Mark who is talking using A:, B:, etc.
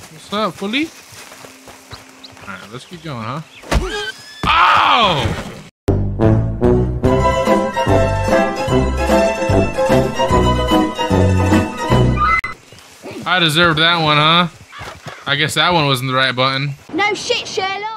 A: What's up, fully? Alright, let's keep going, huh? Oh! I deserved that one, huh? I guess that one wasn't the right button.
B: No shit, Sherlock.